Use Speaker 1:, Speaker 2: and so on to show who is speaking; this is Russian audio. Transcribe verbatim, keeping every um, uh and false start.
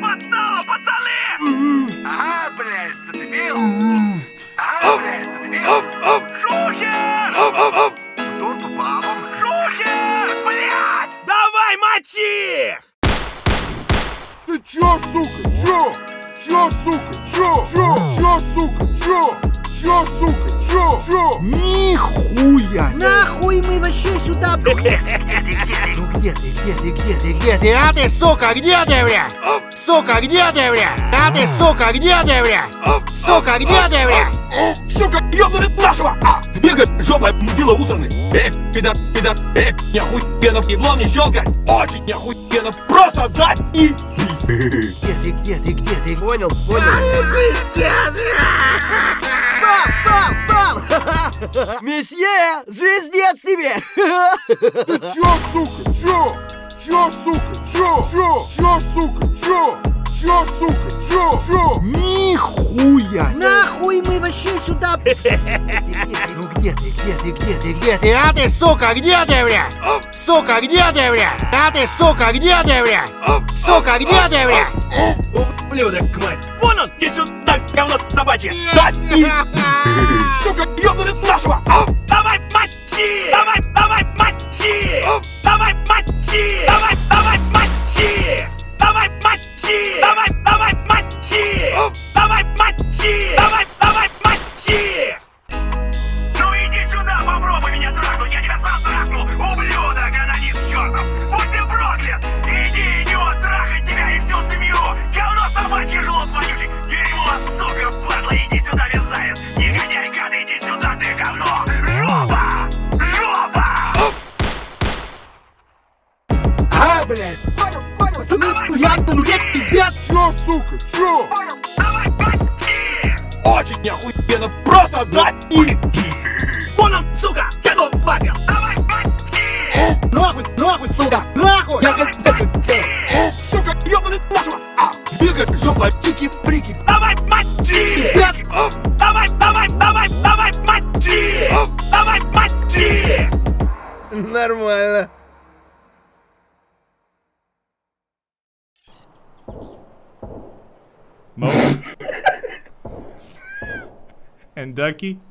Speaker 1: отстало, пацаны! Ага, блядь, зацепил! Ага, блядь, зацепил! Шухер! Кто тупавом? Шухер! Блядь! Давай, мочи!
Speaker 2: Ты чё, сука, чё? Чё, сука, чё? Чё? Чё, сука, чё? Чё, сука, чё? Чё?
Speaker 3: Нихуя!
Speaker 4: Нахуй мы вообще сюда, блядь?
Speaker 3: Ну где ты, где ты, где ты, где ты? А ты, сука, где ты, блядь? Сука, где ты, блядь? А ты, сука, где ты, блядь? Сука, где ты, блядь?
Speaker 5: Сука, ёбаный нашего! А, бегай, жопа, мудила усаны! Эй, пидор, пидор, эй, неохуенно, еблом не щелкай! Очень неохуенно, просто заебись!
Speaker 3: Где ты, где ты, где ты?
Speaker 4: Понял, понял.
Speaker 3: Пиздец!
Speaker 4: Пал, пал, пал! Месье, звездец тебе!
Speaker 2: Ты чё, сука, чё? Чё, сука, чё? Чё? Чё, сука, чё? Чё, сука, чё? Чё?
Speaker 3: Нихуя!
Speaker 4: Нахуй мы вообще сюда, блядь?
Speaker 3: Ну где ты, где ты, где ты, где ты? А ты, сука, где ты, блядь? Сука, где ты, блядь? А ты, сука, где ты, блядь? Сука, где ты, блядь?
Speaker 1: Ублюдок, мать! Вон он! Иди сюда, говно собачье!
Speaker 5: Заебись! Сука, ёбаный нашего! А,
Speaker 1: Давай, мочи! Давай, давай, мочи! Давай, мочи! Давай, давай, мочи! Давай, мочи! Давай, давай, мочи! Давай, мочи! Давай, давай, мочи! Ну иди сюда, попробуй меня трахнуть! Я тебя сам трахну! Ублюдок, анонист чёртов! Будь ты проклят! Иди, идиот, трахать тебя и всю семью! Говно собачье, жлоб вонючий! Дерьмо, сука, падла! Иди сюда, мерзавец! Негодяй, гад, иди сюда, ты говно! Жопа! Жопа!
Speaker 5: а, блядь!
Speaker 4: Понял, понял.
Speaker 3: Пацаны, я ну где пиздец?
Speaker 2: Чё, сука, чё?
Speaker 1: Давай, мочи!
Speaker 5: Очень неохуенно, просто заебись!
Speaker 1: Вон он, сука! Говно вапил! Давай, мочи!
Speaker 3: Нахуй, нахуй, сука, нахуй!
Speaker 5: Я хочу делать! Сука, ёбаный нашего! А, бегай, жопа, чики-брики!
Speaker 1: Давай, мочи!
Speaker 3: Пиздец!
Speaker 1: Давай, давай, давай, давай, мочи! Давай, мочи!
Speaker 4: Нормально.
Speaker 6: Mo and Ducky.